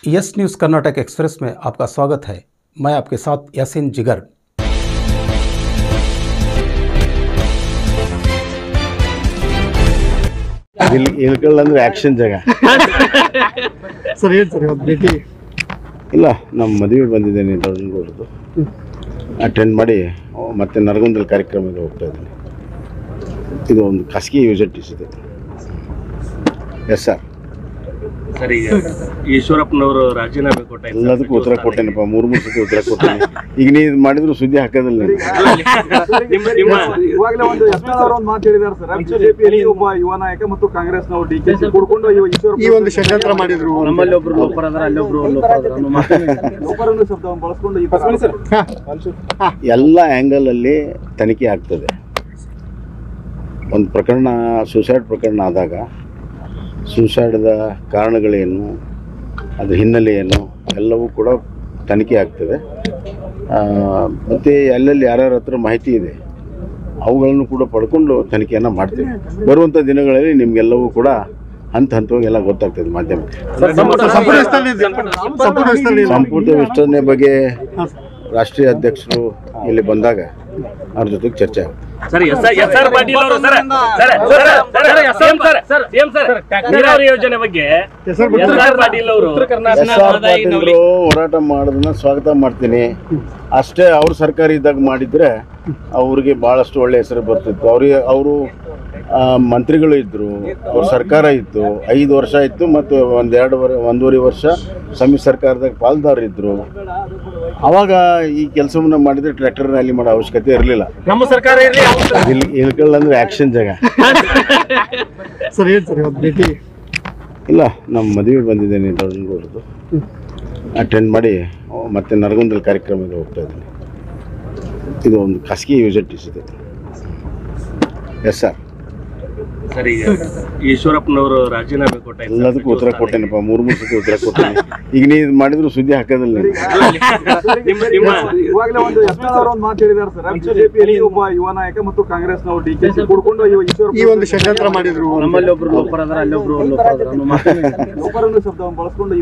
Yes news Karnataka express में आपका स्वागत है। मैं आपके साथ यासीन जिगर। ಇಳ್ಕೊಳ್ಳಂದ್ರೆ ಆ್ಯಕ್ಷನ್ ಜಾಗ ಸರಿ ಸರಿ ಭೇಟಿ ಇಲ್ಲ ನಮ್ಮ ಮದುವೆ ಬಂದಿದ್ದೇನೆ ದೊಡ್ಡಗೌಡರದು ಅಟೆಂಡ್ ಮಾಡಿ ಮತ್ತೆ ನರಗುಂದಲ್ ಕಾರ್ಯಕ್ರಮಕ್ಕೆ ಹೋಗ್ತಾ ಇದ್ದೀನಿ. ಇದು ಒಂದು ಖಾಸಗಿ ಯೂನಿವರ್ಸಿಟೀಸ್ ಇದೆ. Yes sir. ಸರ್, ಈಗ ಈಶ್ವರಪ್ಪನವರು ರಾಜೀನಾಮೆ ಕೊಟ್ಟ ಎಲ್ಲದಕ್ಕೂ ಉತ್ತರ ಕೊಟ್ಟೇನಪ್ಪ, ಮೂರು ಸತಿ ಉತ್ತರ ಕೊಟ್ಟೇನೆ. ಈಗ ನೀ ಇದು ಮಾಡಿದ್ರು ಸುದ್ದಿ ಹಾಕೋದಿಲ್ಲ. ಇವಾಗಲೇ ಒಂದು ಯತ್ನಾಳ್ ಒಂದು ಮಾತು ಹೇಳಿದ್ದಾರೆ ಸರ್, ಬಿಜೆಪಿಯಲ್ಲಿ ಒಬ್ಬ ಯುವ ನಾಯಕ ಮತ್ತು ಕಾಂಗ್ರೆಸ್ನವರು ಡಿಕೆಶಿ ಕೂಡಿಕೊಂಡು ಈ ಒಂದು ಷಡ್ಯಂತ್ರ ಮಾಡಿದ್ರು. ನಮ್ಮಲ್ಲಿ ಒಬ್ರು ಲೋಪರ್ ಅದ್ರ, ಅಲ್ಲೊಬ್ರು ಲೋಪರನ್ನು ಶಬ್ದವನ್ನು ಬಳಸ್ಕೊಂಡು ಈ ಎಲ್ಲ ಆ್ಯಂಗಲ್ ಅಲ್ಲಿ ತನಿಖೆ ಆಗ್ತದೆ. ಒಂದು ಪ್ರಕರಣ ಸೂಸೈಡ್ ಪ್ರಕರಣ ಆದಾಗ ಸೂಸೈಡ್ದ ಕಾರಣಗಳೇನು, ಅದರ ಹಿನ್ನೆಲೆ ಏನು ಎಲ್ಲವೂ ಕೂಡ ತನಿಖೆ ಆಗ್ತದೆ. ಮತ್ತು ಎಲ್ಲೆಲ್ಲಿ ಯಾರ್ಯಾರ ಹತ್ರ ಮಾಹಿತಿ ಇದೆ ಅವುಗಳನ್ನು ಕೂಡ ಪಡ್ಕೊಂಡು ತನಿಖೆಯನ್ನು ಮಾಡ್ತೀವಿ. ಬರುವಂಥ ದಿನಗಳಲ್ಲಿ ನಿಮಗೆಲ್ಲವೂ ಕೂಡ ಹಂತವಾಗಿ ಎಲ್ಲ ಗೊತ್ತಾಗ್ತದೆ ಮಾಧ್ಯಮಕ್ಕೆ. ಸಂಪುಟ ವಿಸ್ತರಣೆ ಬಗ್ಗೆ ರಾಷ್ಟ್ರೀಯ ಅಧ್ಯಕ್ಷರು ಇಲ್ಲಿ ಬಂದಾಗ ಅವ್ರ ಜೊತೆಗೆ ಚರ್ಚೆ ಆಗುತ್ತೆ. ನೀರಾವರಿ ಯೋಜನೆ ಬಗ್ಗೆ ಹೋರಾಟ ಮಾಡೋದನ್ನ ಸ್ವಾಗತ ಮಾಡ್ತೀನಿ. ಅಷ್ಟೇ ಅವ್ರ ಸರ್ಕಾರ ಇದ್ದಾಗ ಮಾಡಿದ್ರೆ ಅವ್ರಿಗೆ ಭಾಳಷ್ಟು ಒಳ್ಳೆ ಹೆಸರು ಬರ್ತಿತ್ತು. ಅವರು ಮಂತ್ರಿಗಳು ಇದ್ದರು, ಅವ್ರ ಸರ್ಕಾರ ಇತ್ತು, 5 ವರ್ಷ ಇತ್ತು, ಮತ್ತು ಒಂದೂವರೆ ವರ್ಷ ಸಮ್ಮಿಶ್ರ ಸರ್ಕಾರದಾಗ ಪಾಲ್ದಾರರಿದ್ದರು. ಅವಾಗ ಈ ಕೆಲಸವನ್ನ ಮಾಡಿದ್ರೆ ಟ್ರ್ಯಾಕ್ಟರ್ ರ್ಯಾಲಿ ಮಾಡೋ ಅವಶ್ಯಕತೆ ಇರಲಿಲ್ಲ. ನಮ್ಮ ಸರ್ಕಾರ ಇಳ್ಕೊಳ್ಳಂದ್ರೆ ಆ್ಯಕ್ಷನ್ ಜಾಗ. ಸರಿ ಸರಿ ಭೇಟಿ ಇಲ್ಲ, ನಮ್ಮ ಮದುವೆ ಬಂದಿದ್ದೇನೆ ದೊಡ್ಡಗೌಡರದು ಅಟೆಂಡ್ ಮಾಡಿ ಮತ್ತೆ ನರಗುಂದಲ್ ಕಾರ್ಯಕ್ರಮಕ್ಕೆ ಹೋಗ್ತಾ ಇದ್ದೀನಿ. ಇದು ಒಂದು ಖಾಸಗಿ ಯೂನಿವರ್ಸಿಟೀಸ್ ಇದೆ. Yes sir. ಸರ್, ಈಗ ಈಶ್ವರಪ್ಪನವರು ರಾಜೀನಾಮೆ ಕೊಟ್ಟ ಎಲ್ಲದಕ್ಕೂ ಉತ್ತರ ಕೊಟ್ಟೇನಪ್ಪ, ಮೂರು ಸತಿ ಉತ್ತರ ಕೊಟ್ಟೇನೆ. ಈಗ ನೀ ಇದು ಮಾಡಿದ್ರು ಸುದ್ದಿ ಹಾಕೋದಿಲ್ಲ. ಇವಾಗಲೇ ಒಂದು ಯತ್ನಾಳ್ ಒಂದು ಮಾತು ಹೇಳಿದ್ದಾರೆ ಸರ್, ಬಿಜೆಪಿಯಲ್ಲಿ ಒಬ್ಬ ಯುವ ನಾಯಕ ಮತ್ತು ಕಾಂಗ್ರೆಸ್ನವರು ಡಿಕೆಶಿ ಕೂಡಿಕೊಂಡು ಈ ಒಂದು ಷಡ್ಯಂತ್ರ ಮಾಡಿದ್ರು. ನಮ್ಮಲ್ಲಿ ಒಬ್ರು ಲೋಪರ್ ಅದ್ರ, ಅಲ್ಲೊಬ್ರು ಲೋಪರನ್ನು ಶಬ್ದವನ್ನು ಬಳಸ್ಕೊಂಡು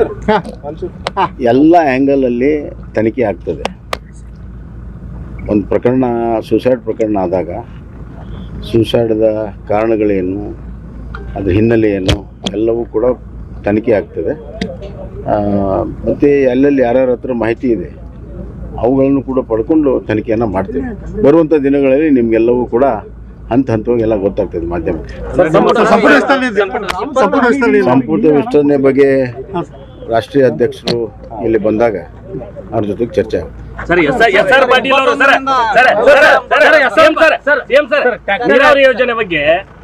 ಈ ಎಲ್ಲ ಆ್ಯಂಗಲ್ ಅಲ್ಲಿ ತನಿಖೆ ಆಗ್ತದೆ. ಒಂದು ಪ್ರಕರಣ ಸೂಸೈಡ್ ಪ್ರಕರಣ ಆದಾಗ ಸೂಸೈಡ್ದ ಕಾರಣಗಳೇನು, ಅದರ ಹಿನ್ನೆಲೆ ಏನು ಎಲ್ಲವೂ ಕೂಡ ತನಿಖೆ ಆಗ್ತದೆ. ಮತ್ತು ಎಲ್ಲೆಲ್ಲಿ ಯಾರ್ಯಾರ ಹತ್ರ ಮಾಹಿತಿ ಇದೆ ಅವುಗಳನ್ನು ಕೂಡ ಪಡ್ಕೊಂಡು ತನಿಖೆಯನ್ನು ಮಾಡ್ತೀವಿ. ಬರುವಂಥ ದಿನಗಳಲ್ಲಿ ನಿಮಗೆಲ್ಲವೂ ಕೂಡ ಹಂತವಾಗಿ ಎಲ್ಲ ಗೊತ್ತಾಗ್ತದೆ ಮಾಧ್ಯಮಕ್ಕೆ. ಸಂಪುಟ ವಿಸ್ತರಣೆ ಬಗ್ಗೆ ರಾಷ್ಟ್ರೀಯ ಅಧ್ಯಕ್ಷರು ಇಲ್ಲಿ ಬಂದಾಗ ಅವ್ರ ಜೊತೆಗೆ ಚರ್ಚೆ ಆಗುತ್ತೆ. ನೀರಾವರಿ ಯೋಜನೆ ಬಗ್ಗೆ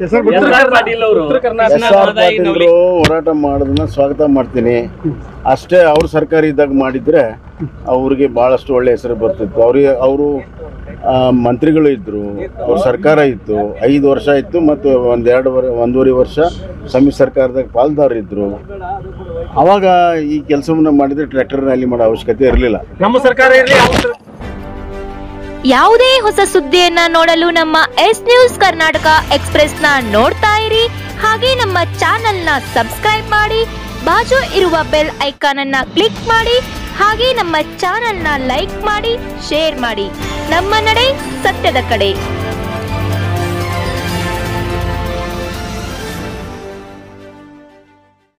ಹೋರಾಟ ಮಾಡೋದನ್ನ ಸ್ವಾಗತ ಮಾಡ್ತೀನಿ. ಅಷ್ಟೇ ಅವ್ರ ಸರ್ಕಾರ ಇದ್ದಾಗ ಮಾಡಿದ್ರೆ ಅವ್ರಿಗೆ ಭಾಳಷ್ಟು ಒಳ್ಳೆ ಹೆಸರು ಬರ್ತಿತ್ತು. ಅವರು ಮಂತ್ರಿಗಳು ಇದ್ದರು, ಅವ್ರ ಸರ್ಕಾರ ಇತ್ತು, 5 ವರ್ಷ ಇತ್ತು, ಮತ್ತು ಒಂದೂವರೆ ವರ್ಷ ಸಮ್ಮಿಶ್ರ ಸರ್ಕಾರದಾಗ ಪಾಲ್ದಾರರಿದ್ದರು. ಅವಾಗ ಈ ಕೆಲಸವನ್ನ ಮಾಡಿದ್ರೆ ಟ್ರ್ಯಾಕ್ಟರ್ ರ್ಯಾಲಿ ಮಾಡೋ ಅವಶ್ಯಕತೆ ಇರಲಿಲ್ಲ. ನಮ್ಮ ಸರ್ಕಾರ ಯಾವುದೇ ಹೊಸ ಸುದ್ದಿಯನ್ನ ನೋಡಲು ನಮ್ಮ ಎಸ್ ನ್ಯೂಸ್ ಕರ್ನಾಟಕ ಎಕ್ಸ್ಪ್ರೆಸ್ ನ ನೋಡ್ತಾ ಇರಿ. ಹಾಗೆ ನಮ್ಮ ಚಾನೆಲ್ ನ ಸಬ್ಸ್ಕ್ರೈಬ್ ಮಾಡಿ, ಬಾಜು ಇರುವ ಬೆಲ್ ಐಕಾನ್ ಅನ್ನ ಕ್ಲಿಕ್ ಮಾಡಿ. ಹಾಗೆ ನಮ್ಮ ಚಾನೆಲ್ ನ ಲೈಕ್ ಮಾಡಿ, ಶೇರ್ ಮಾಡಿ. ನಮ್ಮ ನಡೆ ಸತ್ಯದ ಕಡೆ.